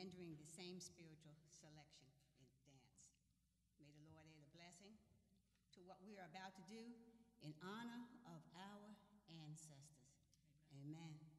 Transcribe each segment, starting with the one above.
rendering the same spiritual selection in dance. May the Lord add a blessing to what we are about to do in honor of our ancestors. Amen.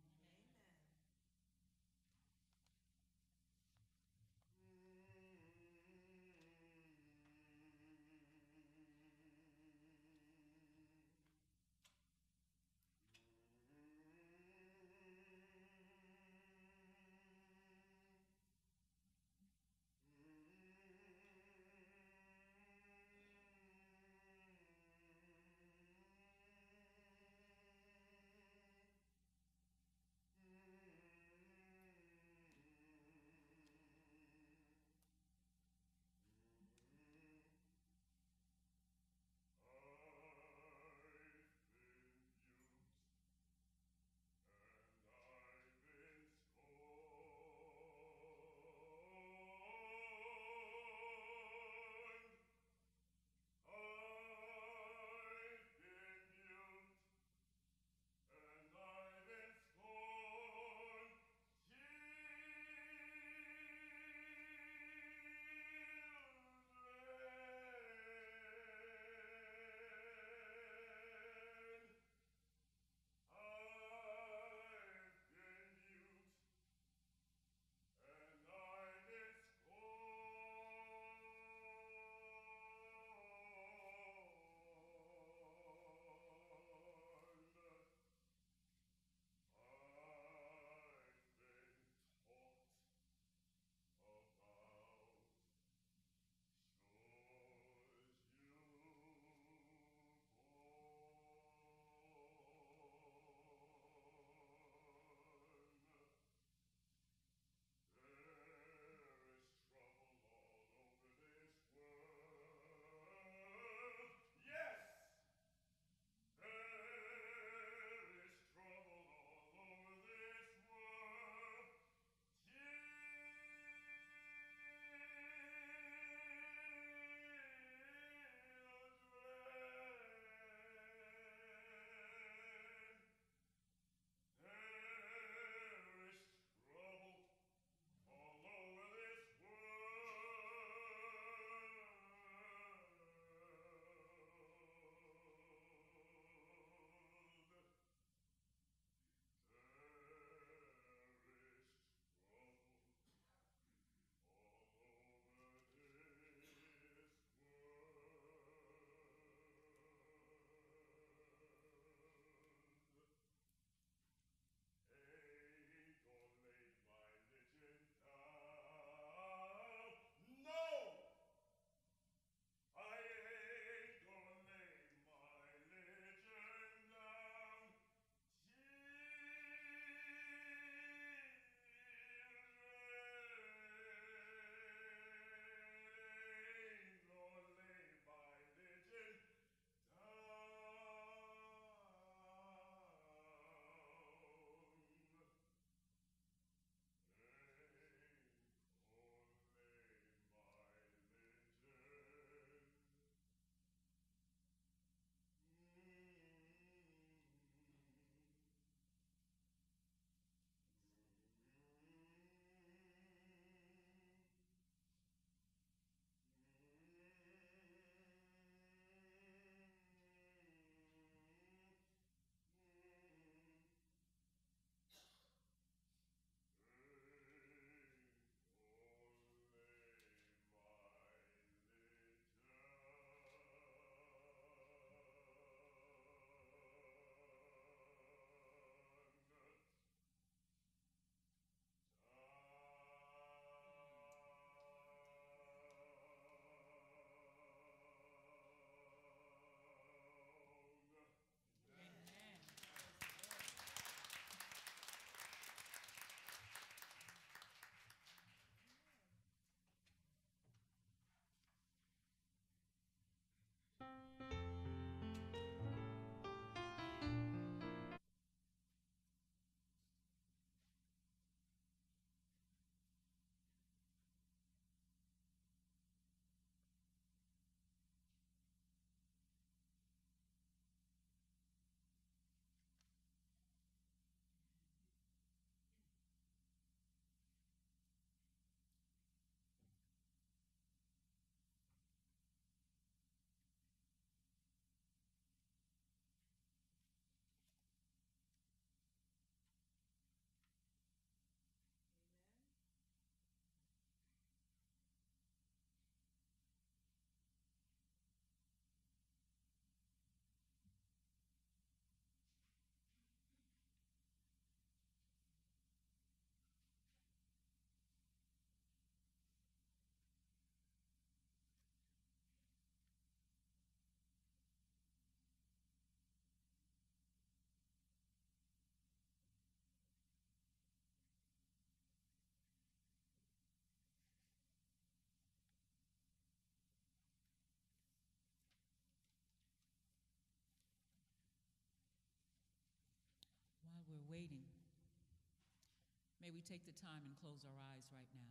we're waiting, may we take the time and close our eyes right now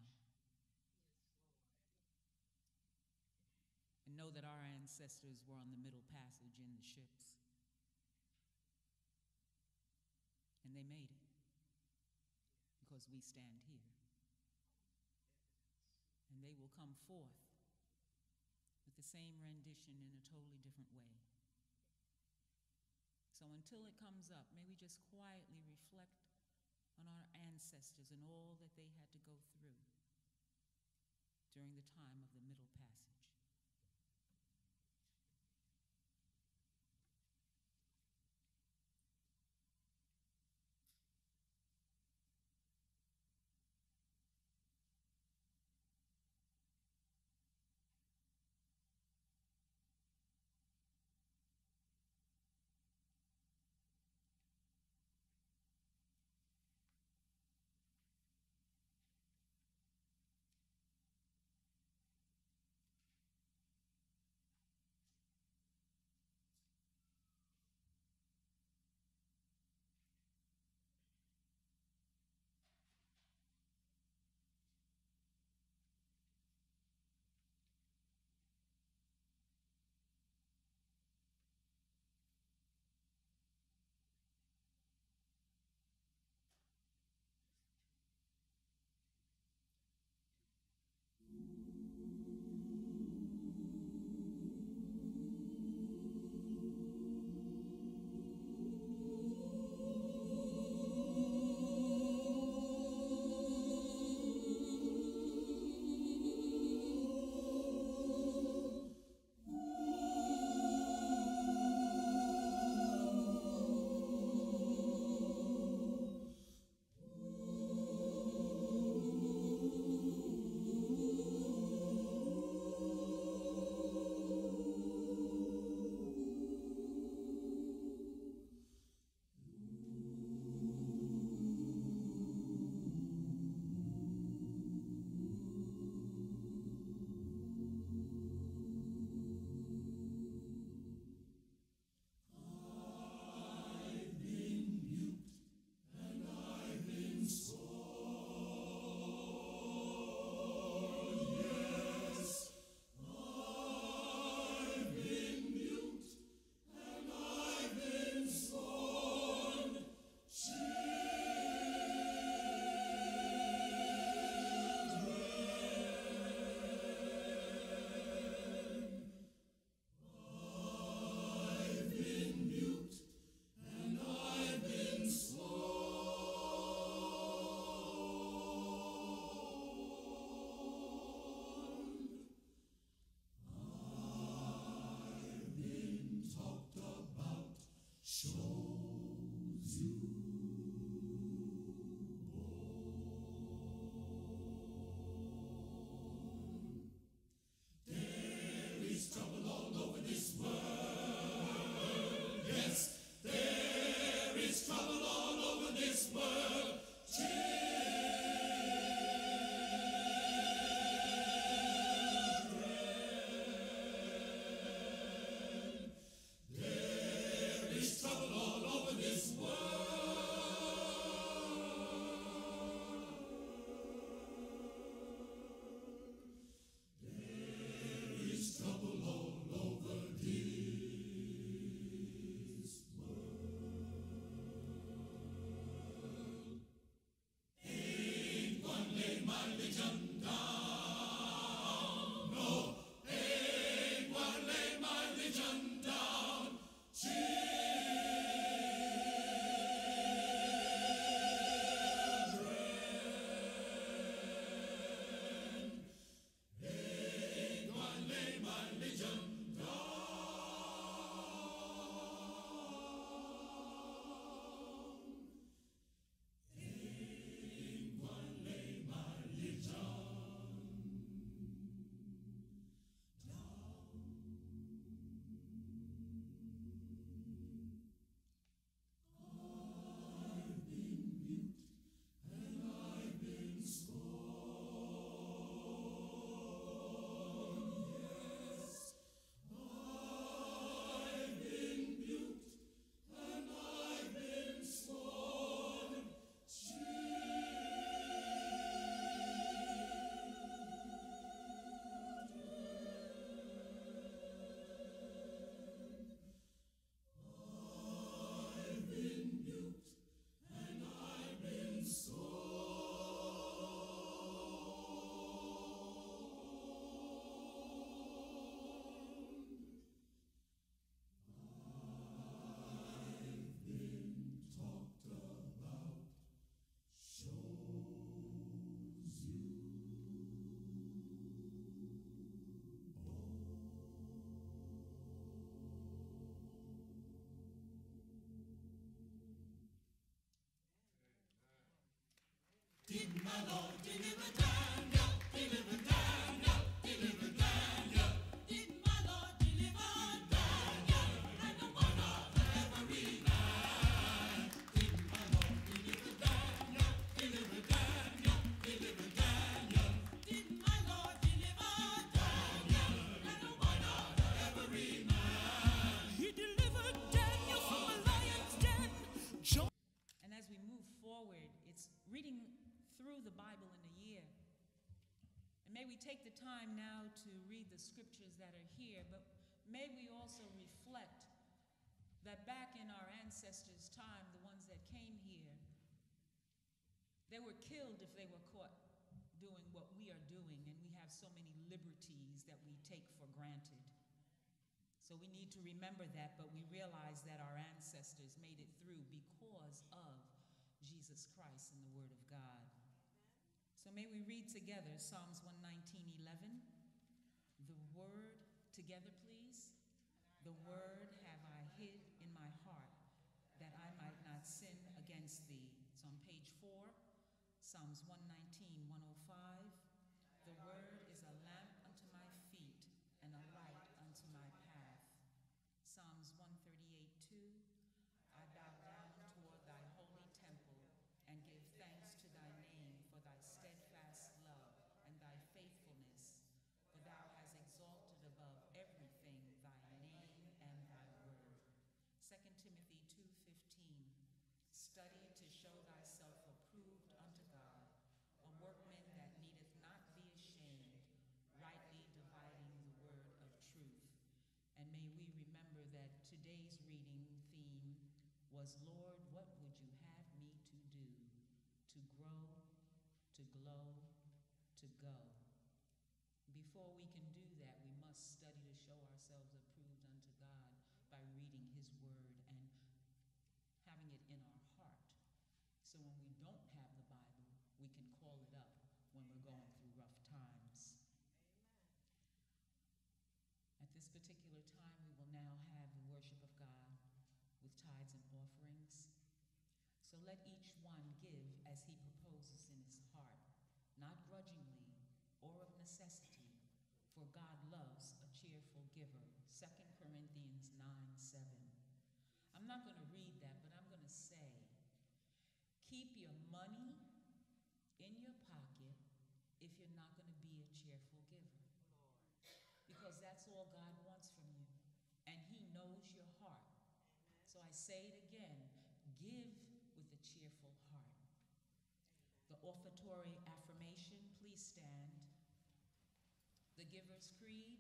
and know that our ancestors were on the Middle Passage in the ships, and they made it because we stand here. And they will come forth with the same rendition in a totally different way. So until it comes up, may we just quietly reflect on our ancestors and all that they had to go through during the time of the Middle Passage. And as we move forward, it's reading through the Bible in a year. And may we take the time now to read the scriptures that are here, but may we also reflect that back in our ancestors' time, the ones that came here, they were killed if they were caught doing what we are doing, and we have so many liberties that we take for granted. So we need to remember that, but we realize that our ancestors made it through because of Jesus Christ and the Word of God. So may we read together Psalms 119:11. The word together, please. The word have I hid in my heart, that I might not sin against thee. It's on page 4, Psalms 119:105. The word is a lamp unto my feet and a light unto my path. Psalms 138:2. I bow down toward thy holy temple and give thanks to thy name for thy steadfast love and thy faithfulness, for thou hast exalted above everything thy name and thy word. 2 Timothy 2:15. Study to show thyself approved unto God, a workman that needeth not be ashamed, rightly dividing the word of truth. And may we remember that today's reading theme was, Lord, what would you have me to do? To grow, to glow, to go. Before we can do that, we must study to show ourselves approved unto God by reading his word and having it in our heart. So when we don't have the Bible, we can call it up when we're going through rough times. At this particular time, we will now have the worship of God with tithes and offerings. So let each one give as he proposes in his heart, not grudgingly or of necessity, for God loves a cheerful giver. 2 Corinthians 9:7. I'm not going to read that, but I'm going to say, keep your money in your pocket if you're not going to be a cheerful giver. Because that's all God wants from you. And he knows your heart. So I say it again, give with a cheerful heart. The offertory affirmation, please stand. The Giver's Creed,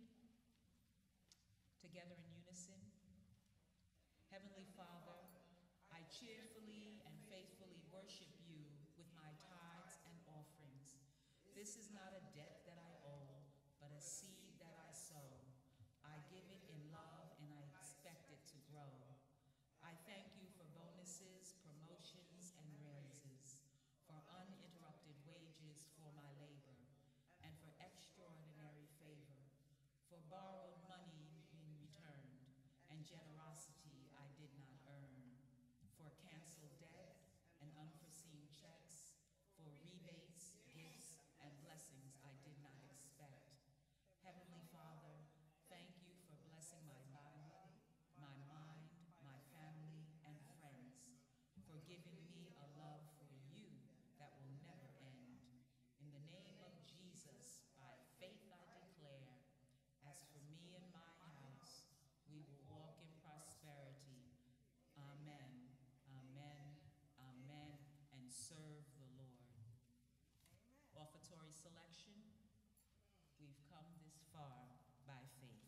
together in unison. Heavenly Father, I cheerfully and faithfully worship you with my tithes and offerings. This is not a debt that I owe, but a seed that I sow. I give it in love and I expect it to grow. I thank you for bonuses, promotions, and raises, for uninterrupted wages for my labor, and for extraordinary favor, for borrowed money being returned, and generosity I did not earn, for canceled debt and unforeseen checks, for rebates, gifts, and blessings I did not expect. Heavenly Father, thank you for blessing my body, my mind, my family, and friends, for giving me a love for you that will never end. In the name of Jesus, by faith I declare, as for me and my house, we will walk in prosperity. Amen, amen, amen, and serve the Lord. Offertory selection. We've come this far by faith.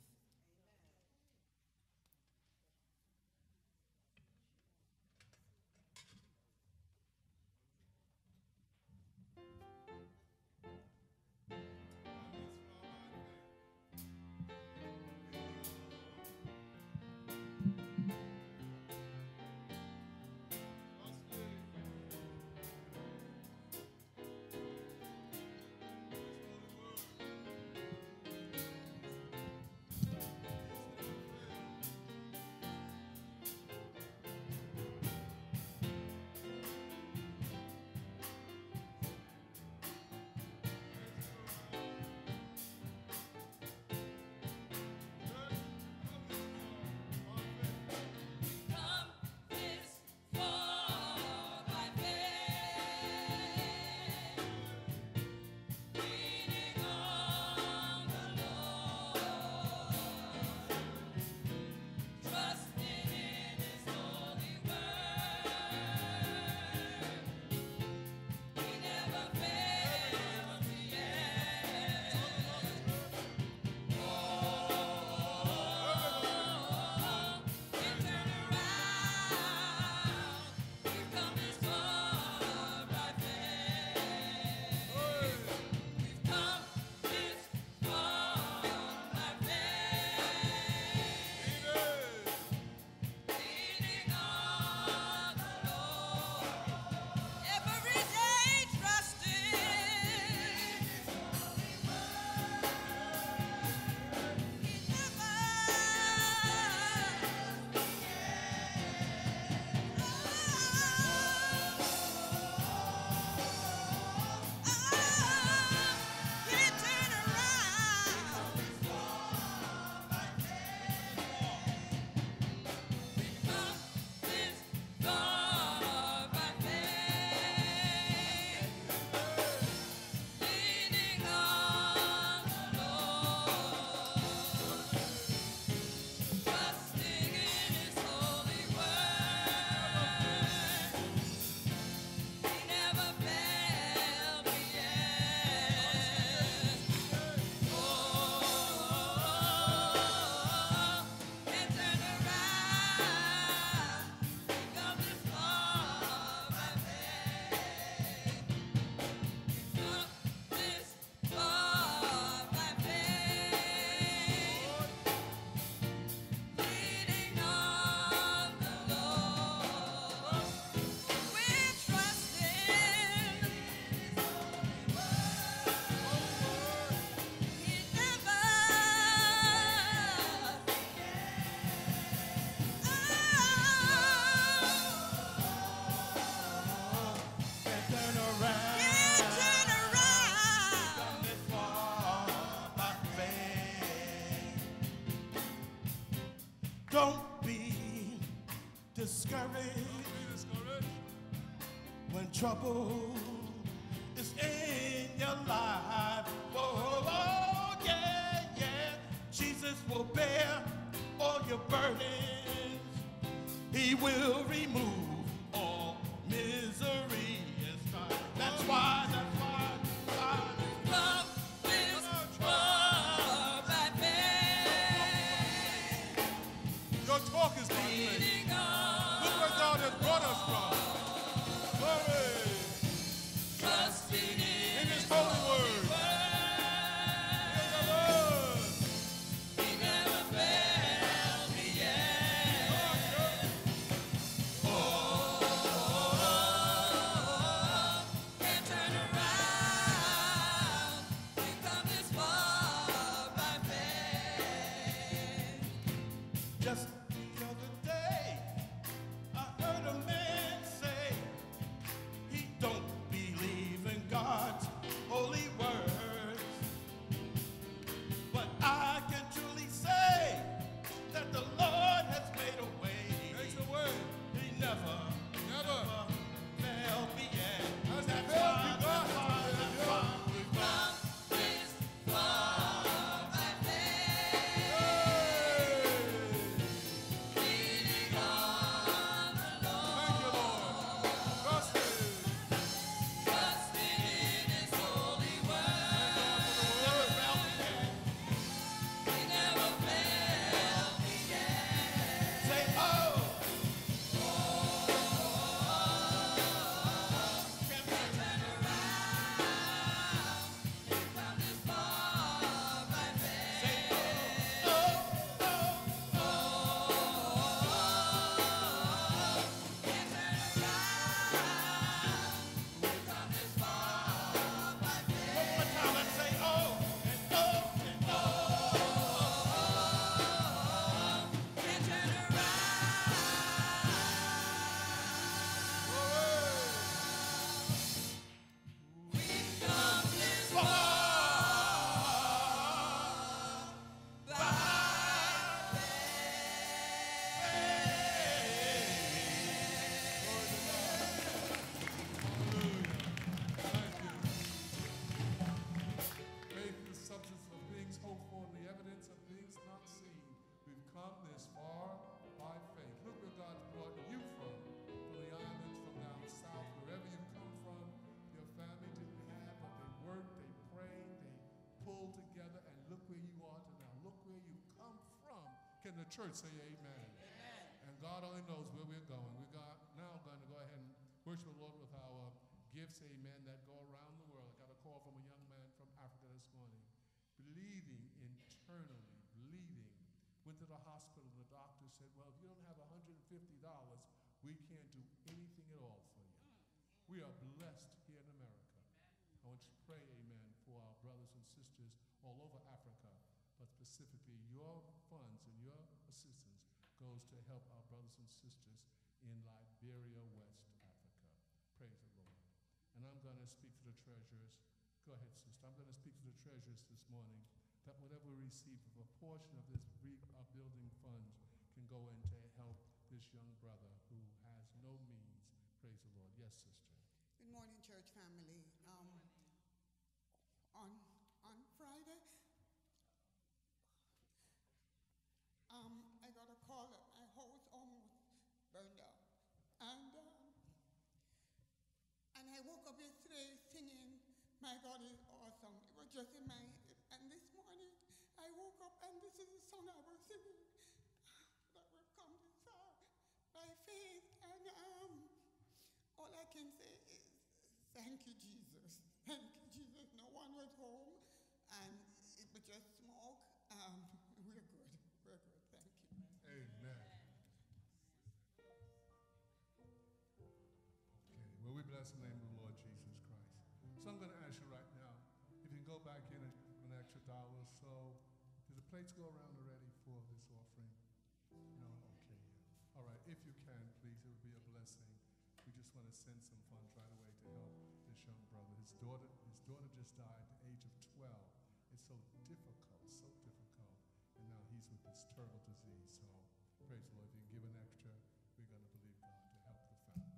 Don't be discouraged when trouble is in your life. Oh, oh, yeah, yeah. Jesus will bear all your burdens. He will remove all misery and strife. That's why. Love is war by faith. Your talk is by faith. Look where God has brought us from. Glory. Trusting In His holy word. In the word. He never failed me yet. Can't turn around. We come this far by faith. Just the other day, I heard a man say he don't believe in God's holy words. But I can truly say that the Lord has made a way. Makes a way. He never failed me yet. Has He That's failed why, you, God? that's why, that's why. We come this far by faith. Leaning on the Lord. Thank you, Lord. Trusting. Trusting in His holy word. Never failed me yet. He never failed me yet. Say, oh. Can't Turn around. We come this far by faith. say, oh, oh, oh. Can't turn around. We come this far by faith. One more time, let's say, oh, and oh, and oh. Can't turn around. We've come this far by Faith is the substance of things hoped for and the evidence of things not seen. We've come this far by faith. Look where God's brought you from the islands, from down south, wherever you come from. Your family didn't have, but they worked, they prayed, they pulled together, and look where you are now. Look where you come from. Can the church say amen? And God only knows where we're going. We're now going to go ahead and worship the Lord with our gifts, amen, that go around the world. I got a call from a young man from Africa this morning, bleeding internally, bleeding. Went to the hospital, the doctor said, well, if you don't have $150, we can't do anything at all for you. We are blessed here in America. I want you to pray, amen, for our brothers and sisters all over Africa, but specifically your funds and your assistance goes to help our brothers and sisters in Liberia, West Africa. Praise the Lord. And I'm going to speak to the treasurers. Go ahead, sister. I'm going to speak to the treasurers this morning that whatever we receive of a portion of this rebuilding funds can go in to help this young brother who has no means. Praise the Lord. Yes, sister. Good morning, church family. On Friday, I got a call that my house almost burned out, and I woke up yesterday singing, "My God is awesome." It was just in my head, and this morning I woke up and this is the song I was singing. That we've come this far by faith, and all I can say is, thank you, Jesus. Thank you, Jesus. No one was home, and it was just smoke. We're good. We're good. Thank you. Amen. Okay, well, we bless the name of the Lord Jesus Christ. So I'm going to ask you right now, if you can go back in an extra dollar or so. Did the plates go around already for this offering? No? Okay. Yeah. All right, if you can, please, it would be a blessing. We just want to send some funds right away to help this young brother. His daughter just died at the age of 12. It's so difficult, and now he's with this terrible disease. So Praise the Lord. If you can give an extra, we're going to believe God to help the family.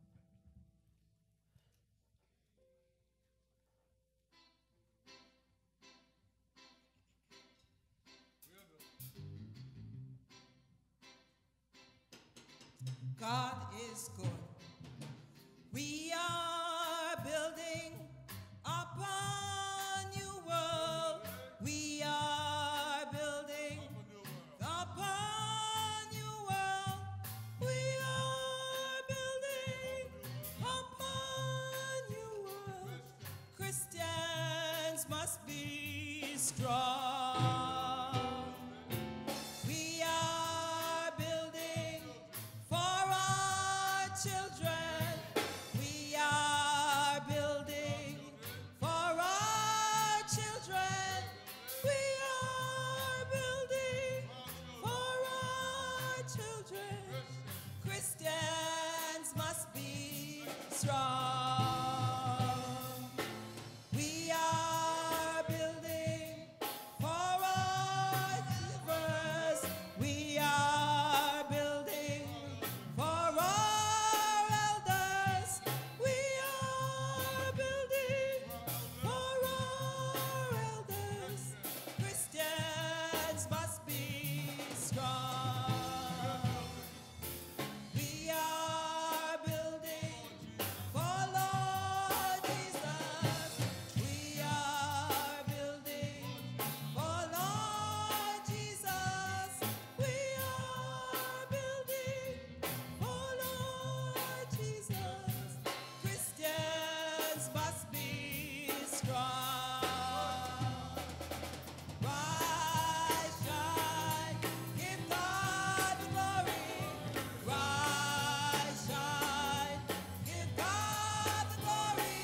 God is good. We are building upon new world. We are building upon new world. We are building upon new world. Christians must be strong. We are building for our children. We are building for our children. We are building for our children. Christians must be strong. We are building for our believers. We are building for our elders. We are building for our elders. Christians must be strong. We are building for Lord Jesus. We are building for Lord Jesus. We are building for Lord Jesus. Christians must be strong. Rise, shine, give God the glory. Rise, shine, give God the glory.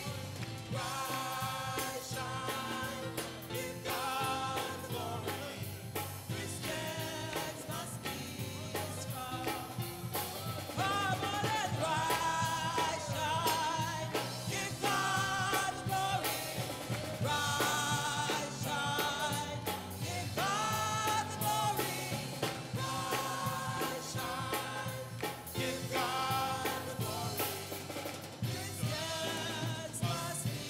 Rise, shine, give God the glory. Christians must be strong. Come on and rise, shine, give God the glory. Rise, shine, give God the glory. Rise, shine, give God the glory. Christians must be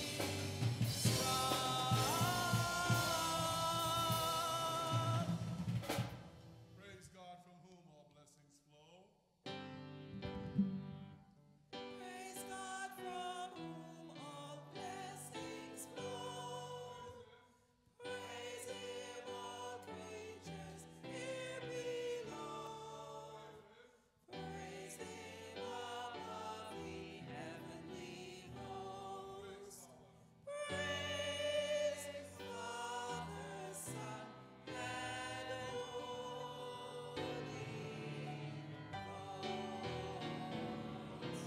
strong. Praise God, from whom all blessings flow. Praise God from whom all blessings flow. Praise Him, all creatures here below. Praise Him above the heavenly hosts. Praise Father, Son, and Holy Ghost.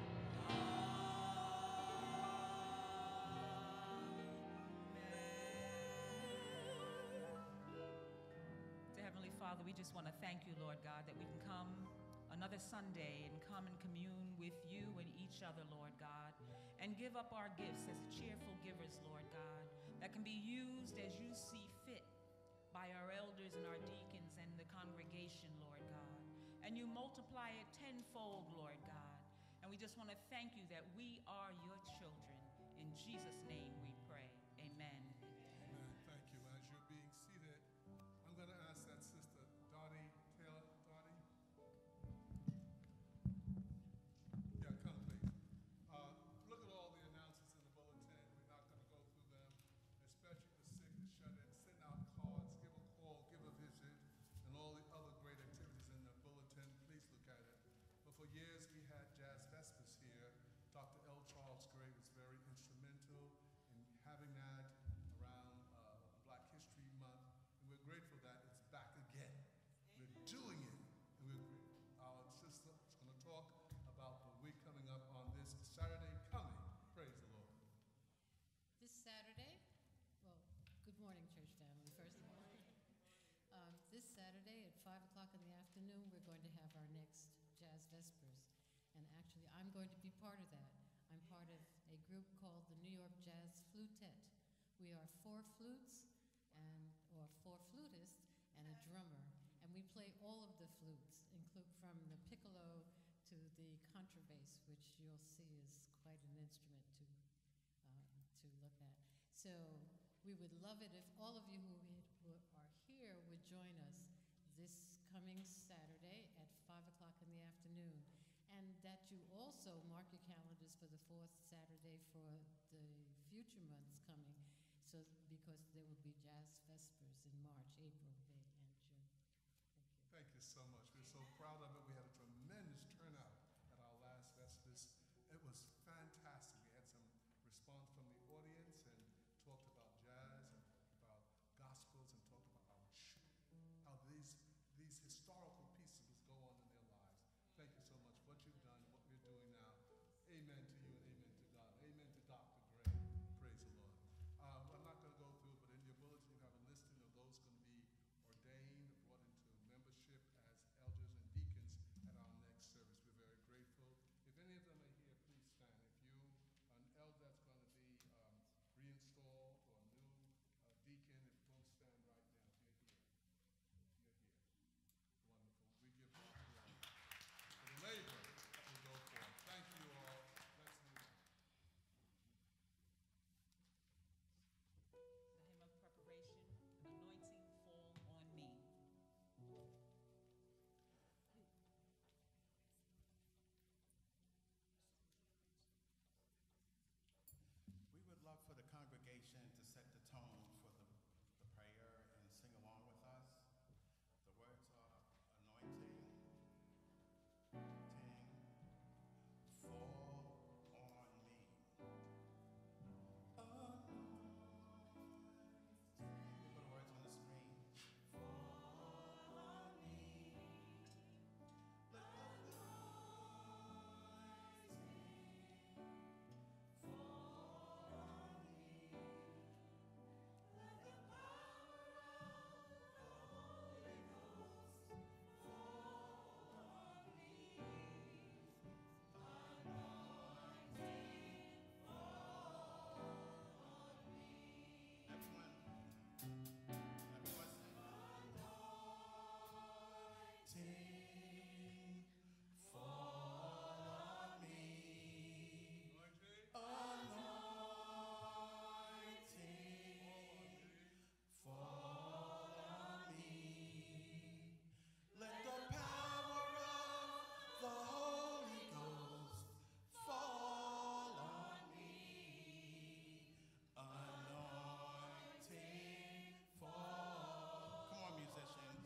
Dear Heavenly Father, we just want to thank you, Lord God, that we can come another Sunday and come and commune with you and each other, Lord God, and give up our gifts as cheerful givers, Lord God, that can be used as you see fit by our elders and our deacons and the congregation, Lord God. And you multiply it tenfold, Lord God. And we just want to thank you that we are your children. In Jesus' name we pray. Amen. Amen. Thank you. As you're being seated, I'm going to ask that Sister Dottie Taylor. Dottie? Yeah, come please. Look at all the announcements in the bulletin. We're not going to go through them, especially the sick, the shut-in. Send out cards, give a call, give a visit, and all the other great activities in the bulletin. Please look at it. But for years, we had Jazz Vespers here. Dr. L. Charles Gray was very instrumental in having that around Black History Month. And we're grateful that it's back again. We're doing it. And our sister is going to talk about the week coming up on this Saturday coming. Praise the Lord. This Saturday, well, good morning, church family, first of all. This Saturday at 5 o'clock in the afternoon, we're going to have our next Jazz Vespers. And actually, I'm going to be part of that. I'm part of a group called the New York Jazz Flutet. We are 4 flutes, or 4 flutists, and a drummer. And we play all of the flutes, include from the piccolo to the contrabass, which you'll see is quite an instrument to look at. So we would love it if all of you who are here would join us this coming Saturday at 5 o'clock in the afternoon. And that you also mark your calendars for the fourth Saturday for the future months coming, so because there will be Jazz Vespers in March, April, May, and June. Thank you. Thank you so much. We're so proud of it. We had a tremendous turnout at our last Vespers. It was fantastic. We had some response from the audience and talked about jazz and about gospels and talked about how these historical pieces go on in their lives. Thank you so much for what you've done and what we're doing now. Amen to you and amen to God. Amen to Dr. Gray. Praise the Lord. I'm not going to go through, but in your bulletin you have a listing of those going to be ordained or brought into membership as elders and deacons at our next service. We're very grateful. If any of them are here, please stand. If you are an elder that's going to be reinstalled or a new deacon, if you won't stand right now, if you're here. You're here. Wonderful. We give God glory for the labor that will go forth. Thank you all. Let's move on. The hymn of preparation, anointing fall on me. We would love for the congregation to set the tone for the prayer and sing along with us. The words are anointing, fall on me. We put the words on the screen. Everyone, everyone sing. Anointing, fall on me. Anointing, fall on me. Let the power of the Holy Ghost fall on me. Anointing, fall. Come on, musicians.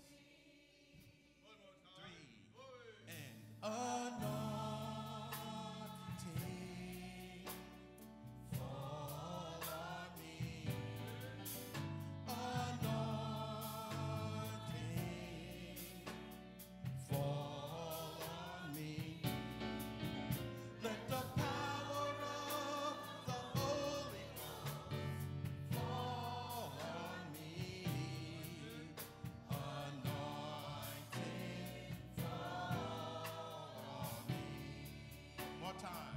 3 and anointing, fall on me. Anointing, fall on me. Let the power of the Holy Ghost fall on me. Anointing, fall on me. More time.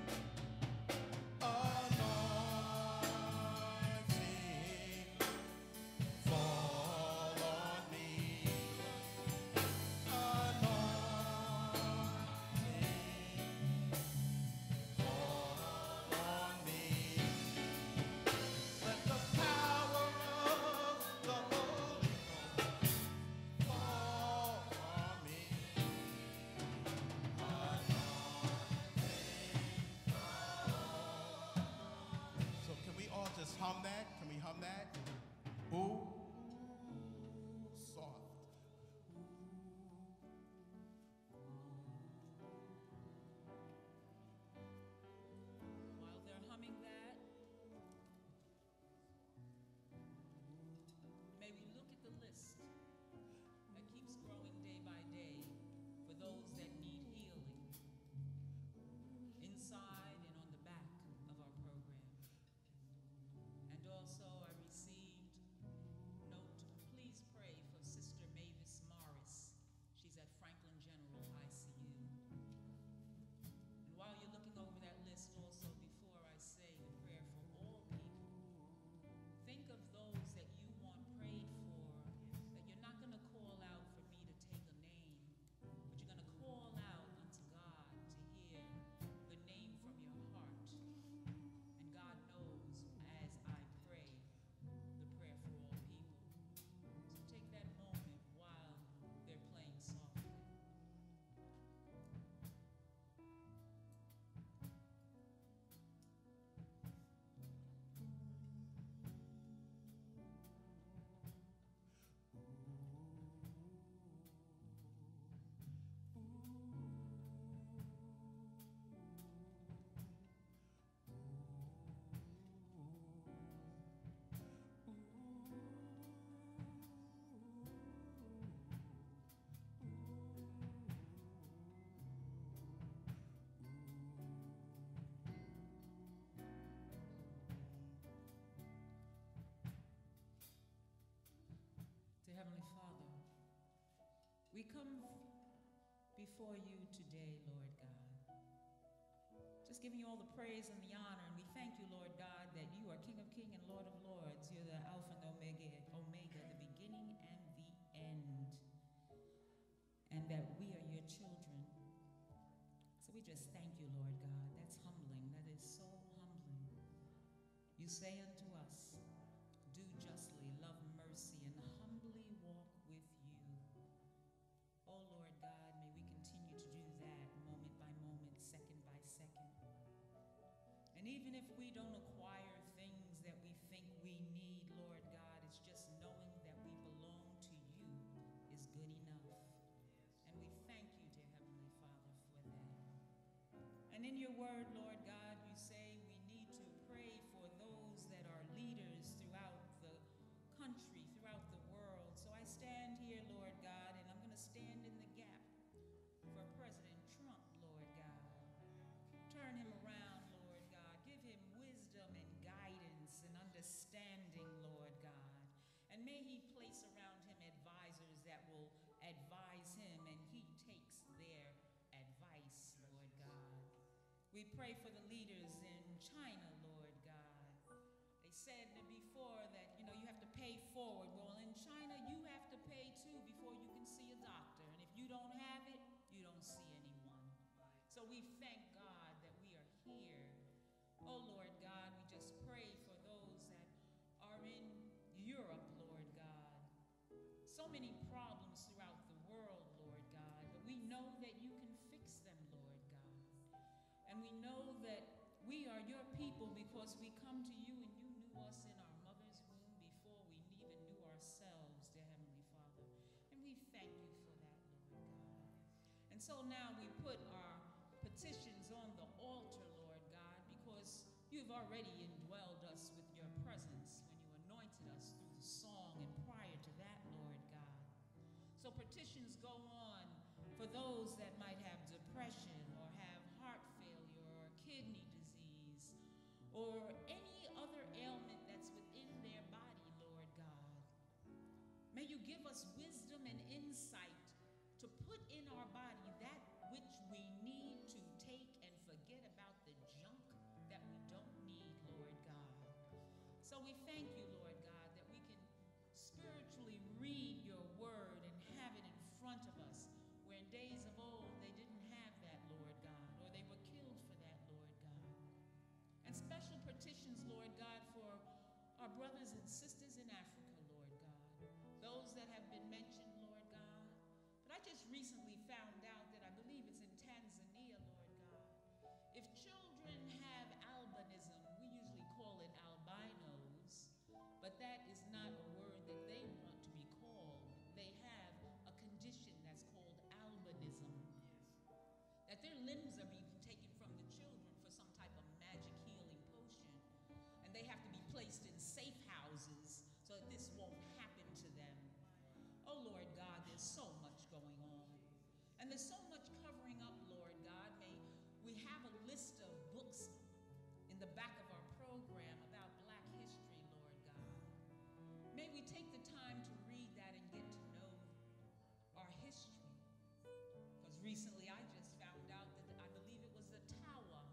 Anointing, fall on me. Anointing, fall on me. Let the power of the Holy Ghost fall on me. So can we all just hum that? Can we hum that? Ooh, soft. While they're humming that, may we look at the list that keeps growing day by day for those that need healing, inside and on the back of our program. And also I received note, please pray for Sister Mavis Morris. She's at Franklin General ICU. And while you're looking over that list also, before I say the prayer for all people, think of those that you want prayed for, that you're not going to call out for Father, we come before you today, Lord God, just giving you all the praise and the honor, and we thank you, Lord God, that you are King of Kings and Lord of Lords. You're the Alpha and Omega, the beginning and the end, and that we are your children. So we just thank you, Lord God. That's humbling. That is so humbling. You say unto us, do justly, love mercy, and humbly walk with you. Oh, Lord God, may we continue to do that moment by moment, second by second. And even if we don't acquire things that we think we need, Lord God, it's just knowing that we belong to you is good enough. And we thank you, dear Heavenly Father, for that. And in your word, Lord God, you say we need to pray for those that are leaders throughout the country, throughout the world. So I stand here, Lord God, and I'm going to stand in the gap for President Trump, Lord God. Turn him around, Lord God. Give him wisdom and guidance and understanding, Lord God. And may he place around him advisors that will advise him and he takes their advice, Lord God. We pray for the leaders in China, Lord God. They said before that, you have to pay forward. Well, in China, you have to pay too before you can see a doctor. And if you don't have it, you don't see anyone. So we thank God that we are here. Oh, Lord God, we just pray for those that are in Europe, Lord God. So many problems throughout the world, Lord God, but we know that you can fix them, Lord God. And we know that we are your people because we come to you and you knew us in our mother's womb before we even knew ourselves, dear Heavenly Father. And we thank you for that, Lord God. And so now we put our petitions on the altar, Lord God, because you've already indwelled us with your presence when you anointed us through the song and prior to that, Lord God. So petitions go on for those that might have depression or have heart failure or kidney disease or any other ailment that's within their body, Lord God. May you give us wisdom and insight to put in our body that which we need to take and forget about the junk that we don't need, Lord God. So we thank you, Lord God, that we can spiritually read your word and have it in front of us, where in days of old they didn't have that, Lord God, or they were killed for that, Lord God. And special petitions, Lord God, for our brothers and sisters in Africa, Lord God, those that have been mentioned, Lord God. But I just recently found out that I believe it's in Tanzania, Lord God. If children have albinism, we usually call it albinos, but that is not a word that they want to be called. They have a condition that's called albinism, that their limbs are being taken from the children for some type of magic healing potion, and they have to be placed in safe houses so that this won't happen to them. Oh, Lord God, there's so much going on. And there's so much covering up, Lord God. May we have a list of books in the back of our program about Black history, Lord God. May we take the time to read that and get to know our history. Because recently I just found out that I believe it was the Tawa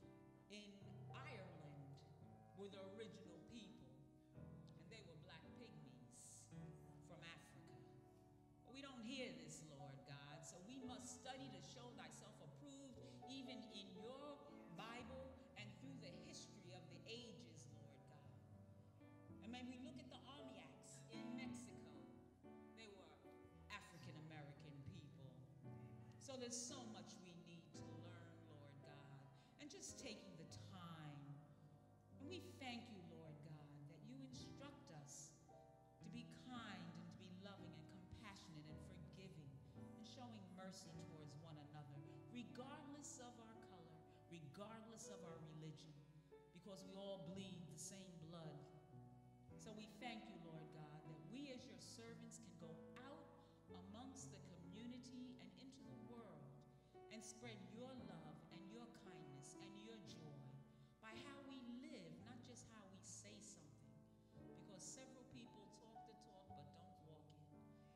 in Ireland were the original people. And they were black pygmies from Africa. But we don't hear this, Lord God. So we must study to show thyself approved even in your Bible and through the history of the ages, Lord God. And may we look at the Olmecs in Mexico. They were African American people. So there's so much we need to learn, Lord God. And just taking the time. And we thank you, Lord God, that you instruct us to be kind and to be loving and compassionate and forgiving and showing mercy towards one another, regardless of our color, regardless of our religion, because we all bleed the same blood. So we thank you, Lord God, that we as your servants can go out amongst the community and into the world and spread your love and your kindness and your joy by how we live, not just how we say something. Because several people talk the talk but don't walk it.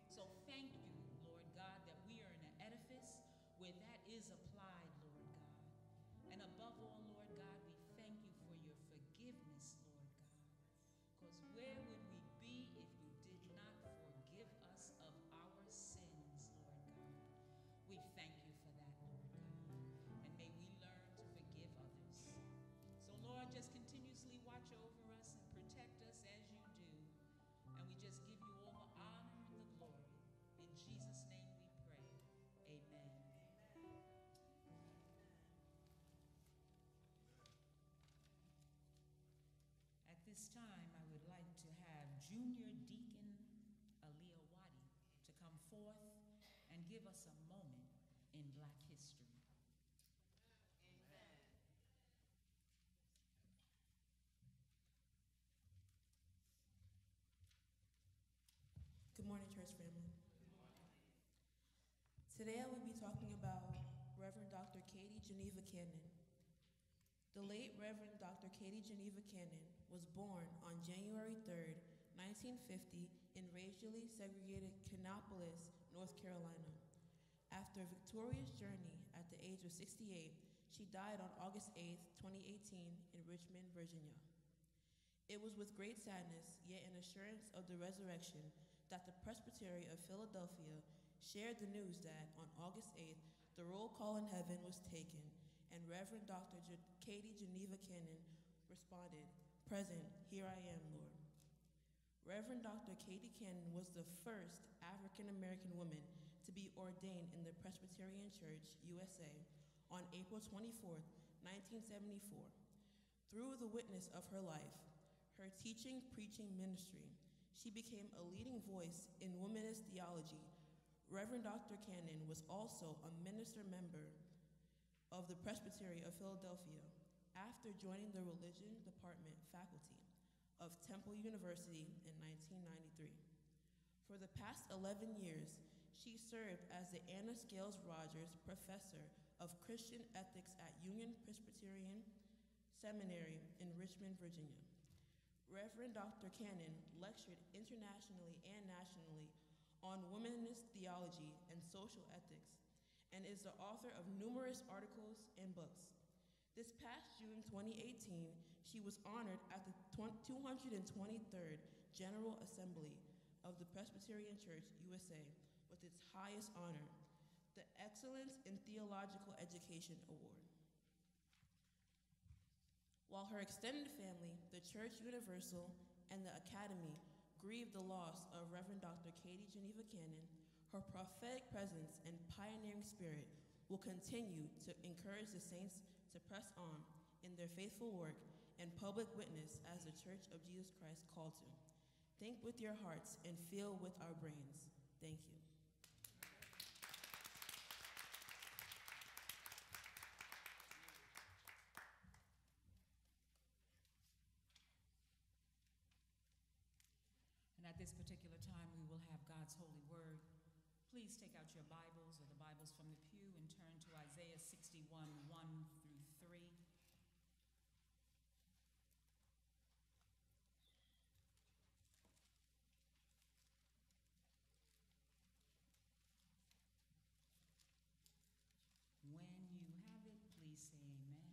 where that is applied, Lord God. And above all, Lord God, we thank you for your forgiveness, Lord God. Because where would we be if you did not forgive us of our sins, Lord God? We thank you for that, Lord God. And may we learn to forgive others. So, Lord, just continuously watch over us and protect us as you do. And we just give you all the honor and the glory. In Jesus' name we pray. Amen. At this time, I would like to have Junior Deacon Aaliyah Wadi to come forth and give us a moment in Black history. Good morning, church family. Today I will be talking about Reverend Dr. Katie Geneva Cannon. The late Reverend Dr. Katie Geneva Cannon was born on January 3rd, 1950 in racially segregated Kannapolis, North Carolina. After a victorious journey at the age of 68, she died on August 8th, 2018 in Richmond, Virginia. It was with great sadness, yet an assurance of the resurrection, that the Presbytery of Philadelphia shared the news that on August 8th, the roll call in heaven was taken, and Reverend Dr. Katie Geneva Cannon responded, "Present, here I am, Lord." Reverend Dr. Katie Cannon was the first African-American woman to be ordained in the Presbyterian Church, USA, on April 24th, 1974. Through the witness of her life, her teaching, preaching ministry, she became a leading voice in womanist theology. Reverend Dr. Cannon was also a minister member of the Presbytery of Philadelphia after joining the Religion Department faculty of Temple University in 1993. For the past 11 years, she served as the Anna Scales Rogers Professor of Christian Ethics at Union Presbyterian Seminary in Richmond, Virginia. Reverend Dr. Cannon lectured internationally and nationally on womanist theology and social ethics, and is the author of numerous articles and books. This past June 2018, she was honored at the 223rd General Assembly of the Presbyterian Church, USA, with its highest honor, the Excellence in Theological Education Award. While her extended family, the Church Universal, and the Academy grieved the loss of Reverend Dr. Katie Geneva Cannon, her prophetic presence and pioneering spirit will continue to encourage the saints to press on in their faithful work and public witness as the Church of Jesus Christ called to. Think with your hearts and feel with our brains. Thank you. And at this particular time, we will have God's holy word. Please take out your Bibles or the Bibles from the pew and turn to Isaiah 61, 1 through 3. When you have it, please say amen.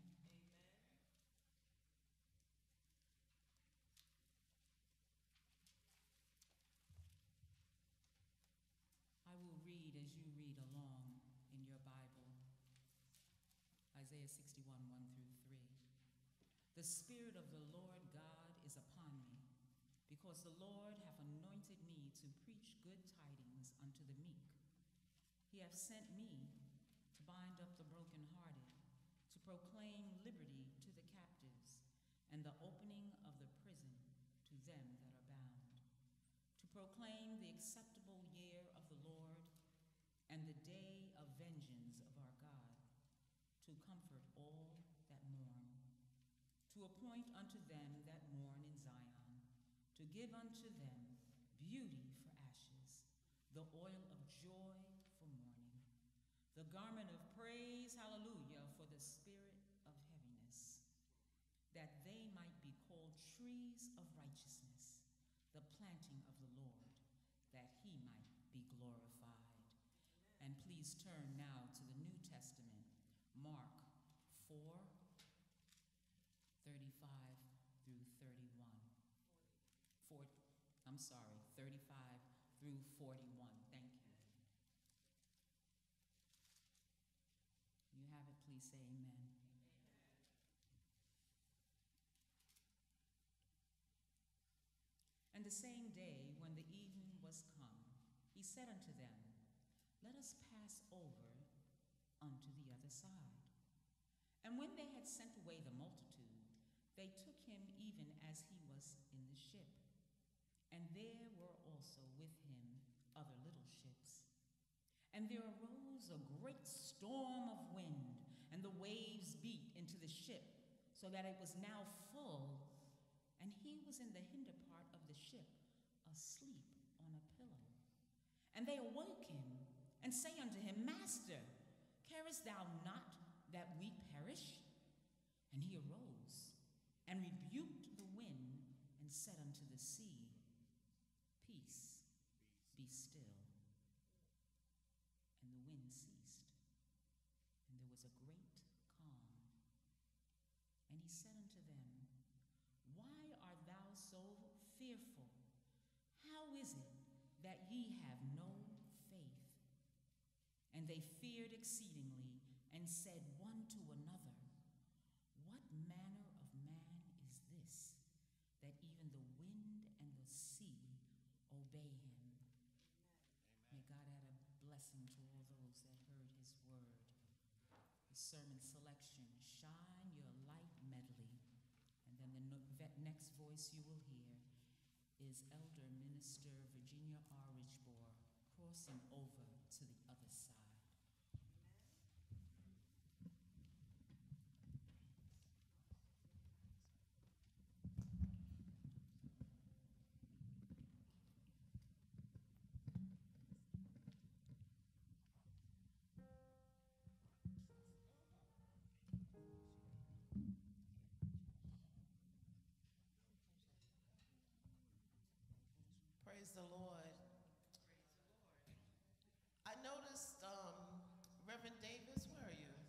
I will read as you read along in your Bible. Isaiah 61, 1 through 3. The Spirit of the Lord God is upon me, because the Lord hath anointed me to preach good tidings unto the meek. He hath sent me to bind up the brokenhearted, to proclaim liberty to the captives, and the opening of the prison to them that are bound, to proclaim the acceptable year of the Lord, and the day of vengeance of our God, to comfort all that mourn, to appoint unto them that mourn in Zion, to give unto them beauty for ashes, the oil of joy for mourning, the garment of praise, hallelujah, for the spirit of heaviness, that they might be called trees of righteousness, the planting of the Lord, that he might be glorified. And please turn now to the New Testament, Mark 4:35 through 31. 35 through 41. Thank you. You have it, please say amen. And the same day, when the evening was come, he said unto them, Let us pass over unto the other side. And when they had sent away the multitude, they took him even as he was in the ship. And there were also with him other little ships. And there arose a great storm of wind, and the waves beat into the ship, so that it was now full. And he was in the hinder part of the ship, asleep on a pillow. And they awoke him, and say unto him, Master, carest thou not that we perish? And he arose, and rebuked the wind, and said unto the sea, Peace, be still. And the wind ceased, and there was a great calm. And he said unto them, Why art thou so fearful? How is it that ye have no faith? And they feared exceedingly, and said one to another, What manner of man is this, that even the wind and the sea obey him? May God add a blessing to all those that heard his word. The sermon selection, Shine Your Light Medley. And then the next voice you will hear is Elder Minister Virginia R. Richborough, crossing over to the other side. Praise the Lord. I noticed Reverend Davis, where are you?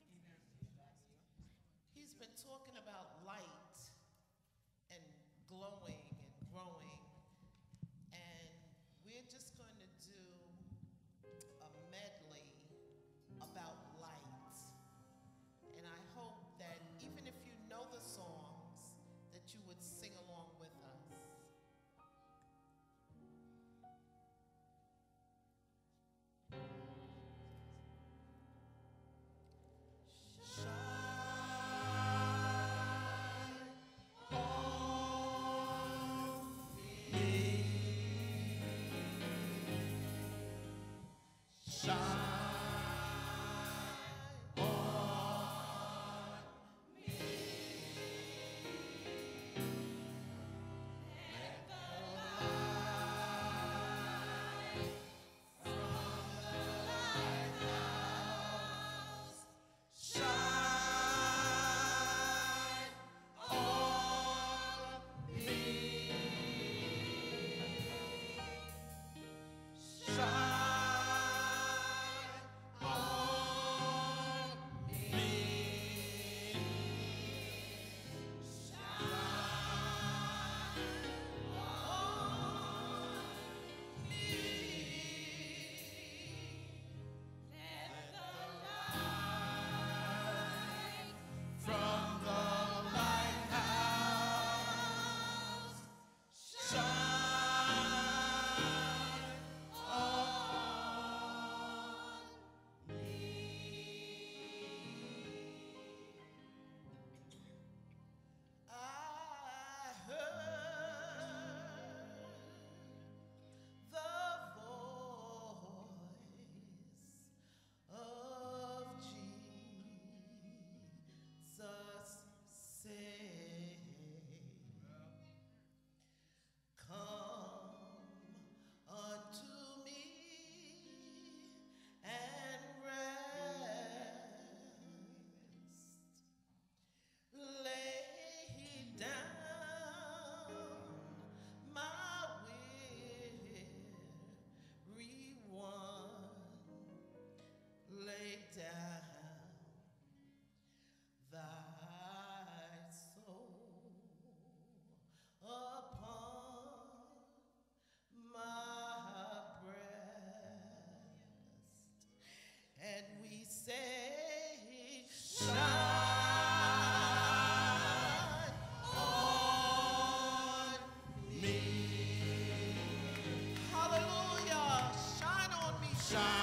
He's been talking about light and glowing and growing. And we're just going to do a medley about light. And I hope that even if you know the songs, that you would sing along with us. Shine shine.